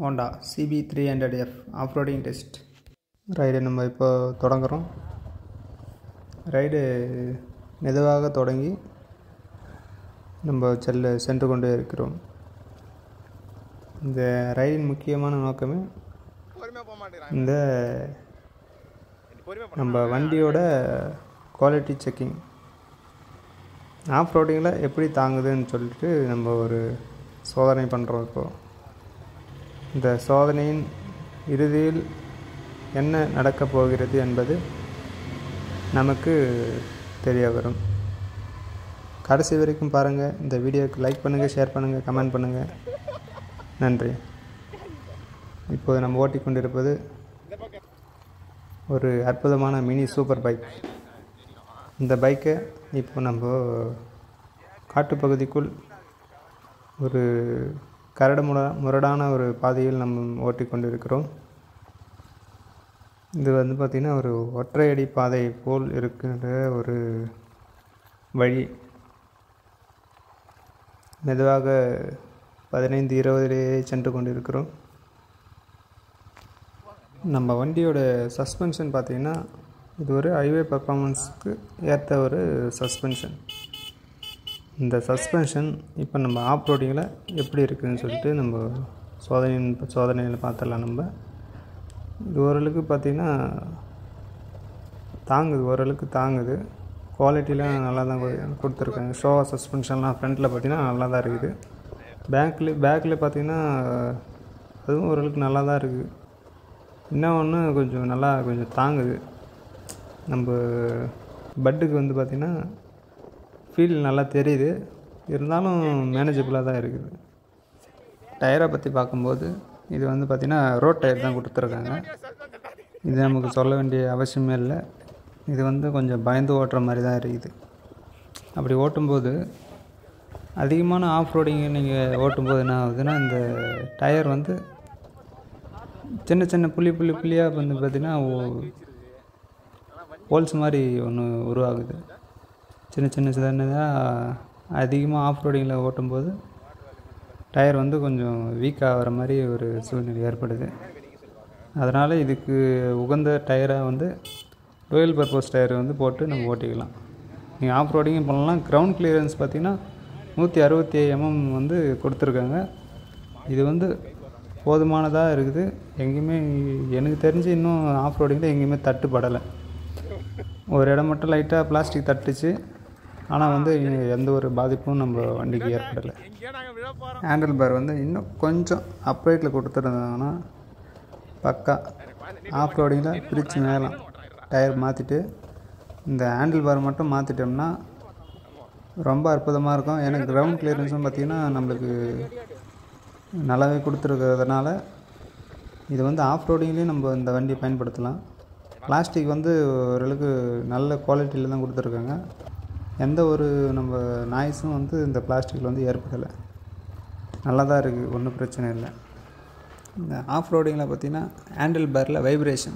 Honda CB300F of-roading test ride நம்ம இப்போ தொடங்குகிறோம். ரைடு மெதுவாக தொடங்கி நம்ம சென்று கொண்டே இருக்கிறோம். இந்த ரைடின் முக்கியமான நோக்கமே இந்த நம்ம வண்டியோட குவாலிட்டி செக்கிங், ஆஃப்-ரோடிங்கில் எப்படி தாங்குதுன்னு சொல்லிட்டு நம்ம ஒரு சோதனை பண்ணுறோம். இப்போது இந்த சோதனையின் இறுதியில் என்ன நடக்கப் போகிறது என்பது நமக்கு தெரிய வரும். கடைசி வரைக்கும் பாருங்கள். இந்த வீடியோவுக்கு லைக் பண்ணுங்கள், ஷேர் பண்ணுங்கள், கமெண்ட் பண்ணுங்கள். நன்றி. இப்போது நம்ம ஓட்டிக்கொண்டிருப்பது ஒரு அற்புதமான மினி சூப்பர் பைக். இந்த பைக்கை இப்போ நம்ம காட்டுப்பகுதிக்குள் ஒரு முரடான ஒரு பாதையில் நம்ம ஓட்டிக்கொண்டு இருக்கிறோம். இது பார்த்திங்கன்னா ஒரு ஒற்றையடி பாதை போல் இருக்கின்ற ஒரு வழி. மெதுவாக 15-20 சென்று கொண்டு இருக்கிறோம். நம்ம வண்டியோட சஸ்பென்ஷன் பார்த்திங்கன்னா இது ஒரு ஹைவே பர்ஃபார்மன்ஸுக்கு ஏற்ற ஒரு சஸ்பென்ஷன். இந்த சஸ்பென்ஷன் இப்போ நம்ம ஆஃப்-ரோடிங்கில் எப்படி இருக்குதுன்னு சொல்லிட்டு நம்ம சோதனையில் பார்த்துடலாம். நம்ம இது ஓரளவுக்கு பார்த்திங்கன்னா ஓரளவுக்கு தாங்குது. குவாலிட்டிலாம் நல்லா தான் கொடுத்துருக்காங்க. ஷோவா சஸ்பென்ஷன்லாம் ஃப்ரண்ட்டில் பார்த்திங்கன்னா நல்லா தான் இருக்குது. பேக்கில் பார்த்திங்கன்னா அதுவும் ஓரளவுக்கு நல்லா தான் இருக்குது. இன்னொன்று கொஞ்சம் தாங்குது. நம்ம பட்டுக்கு பார்த்திங்கன்னா ஃபீல் நல்லா தெரியுது. இருந்தாலும் மேனேஜபிளாக தான் இருக்குது. டயரை பற்றி பார்க்கும்போது இது பார்த்திங்கன்னா ரோட் டயர் தான் கொடுத்துருக்காங்க. இது நமக்கு சொல்ல வேண்டிய அவசியமே இல்லை. இது கொஞ்சம் பயந்து ஓட்டுற மாதிரி தான் இருக்குது. அப்படி ஓட்டும்போது அதிகமான ஆஃப்-ரோடிங்கு நீங்கள் ஓட்டும்போது என்ன ஆகுதுன்னா, இந்த டயர் சின்ன சின்ன புள்ளியாக பார்த்திங்கன்னா ஹோல்ஸ் மாதிரி ஒன்று உருவாகுது. சின்னதாக அதிகமாக ஆஃப்-ரோடிங்கில் ஓட்டும்போது டயர் கொஞ்சம் வீக் ஆகிற மாதிரி ஒரு சூழ்நிலை ஏற்படுது. அதனால் இதுக்கு உகந்த டயராக டூயல் பர்பஸ் டயர் போட்டு நம்ம ஓட்டிக்கலாம். நீங்கள் ஆஃப்-ரோடிங்கும் பண்ணலாம். கிரவுண்ட் கிளியரன்ஸ் பார்த்திங்கன்னா 167 mm கொடுத்துருக்காங்க. இது போதுமானதாக இருக்குது. எங்கேயுமே எனக்கு தெரிஞ்சு இன்னும் ஆஃப்-ரோடிங்கில் எங்கேயுமே தட்டுப்படலை. ஒரு இடம் மட்டும் லைட்டாக பிளாஸ்டிக் தட்டுச்சு. ஆனால் எந்த ஒரு பாதிப்பும் நம்ம வண்டிக்கு ஏற்படலை. ஹேண்டில் பார் இன்னும் கொஞ்சம் அப்ரைட்டில் கொடுத்துருந்தாங்கன்னா பக்கா ஆஃப்-ரோடிங்கில் பிரித்து மேலாம் டயர் மாற்றிட்டு இந்த ஹேண்டில் பார் மட்டும் மாற்றிட்டோம்னா ரொம்ப அற்புதமாக இருக்கும். ஏன்னா கிரவுண்ட் கிளியரன்ஸும் பார்த்திங்கன்னா நம்மளுக்கு நல்லாவே கொடுத்துருக்கிறதுனால இது ஆஃப்-ரோடிங்லேயும் நம்ம இந்த வண்டியை பயன்படுத்தலாம். பிளாஸ்டிக் ஓரளவுக்கு நல்ல குவாலிட்டியில் தான் கொடுத்துருக்காங்க. எந்த ஒரு நம்ம நாய்ஸும் இந்த பிளாஸ்டிக்கில் ஏற்படலை. நல்லா தான் இருக்குது, ஒன்றும் பிரச்சனை இல்லை. இந்த ஆஃப்-ரோடிங்கில் பார்த்திங்கன்னா ஹேண்டில் பாரில் வைப்ரேஷன்,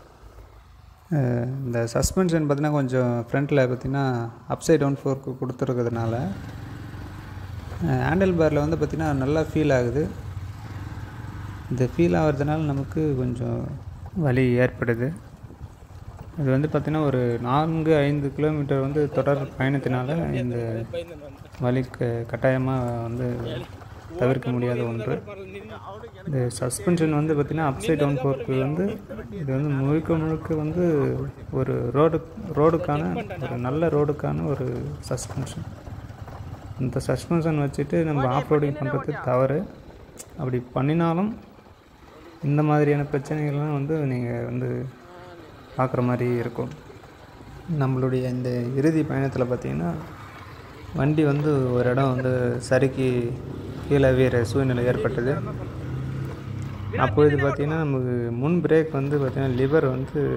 இந்த சஸ்பென்ஷன் பார்த்திங்கன்னா கொஞ்சம் ஃப்ரண்ட்டில் பார்த்திங்கன்னா அப்சைட் டவுன் ஃபோர்க்கு கொடுத்துருக்கிறதுனால ஹேண்டில் பாரில் பார்த்திங்கன்னா நல்லா ஃபீல் ஆகுது. இந்த ஃபீல் ஆகிறதுனால நமக்கு கொஞ்சம் வலி ஏற்படுது. இது பார்த்திங்கன்னா ஒரு 4-5 கிலோமீட்டர் தொடர் பயணத்தினால இந்த வலி கட்டாயமாக தவிர்க்க முடியாத ஒன்று. இந்த சஸ்பென்ஷன் பார்த்திங்கன்னா அப்சைட் டவுன் ஃபோர்க்கு இது முழுக்க ஒரு ரோடுக்கான ஒரு நல்ல ரோடுக்கான ஒரு சஸ்பென்ஷன். இந்த சஸ்பென்ஷன் வச்சுட்டு நம்ம ஆஃப்-ரோடிங் பண்ணுறது தவறு. அப்படி பண்ணினாலும் இந்த மாதிரியான பிரச்சனைகள்லாம் நீங்கள் பார்க்குற மாதிரி இருக்கும். நம்மளுடைய இந்த இறுதி பயணத்தில் பார்த்திங்கன்னா வண்டி ஒரு இடம் சறுக்கி கீழே வீற சூழ்நிலை ஏற்பட்டது. அப்பொழுது பார்த்திங்கன்னா நமக்கு முன் பிரேக் பார்த்திங்கன்னா லிவர்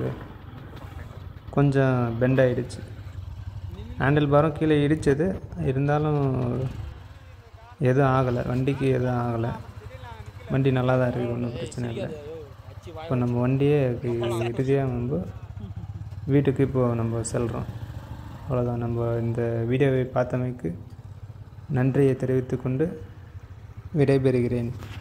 கொஞ்சம் பெண்ட் ஆகிடுச்சு. ஹேண்டில் பாரும் கீழே இடித்தது. இருந்தாலும் எதுவும் ஆகலை, வண்டிக்கு எதுவும் ஆகலை. வண்டி நல்லா தான் இருக்குது, ஒன்றும் பிரச்சனை இல்லை. இப்போ நம்ம வண்டியே இறுதியாக வீட்டுக்கு இப்போது நம்ம செல்கிறோம். அவ்வளோதான். நம்ம இந்த வீடியோவை பார்த்தமைக்கு நன்றியை தெரிவித்துக்கொண்டு விடைபெறுகிறேன்.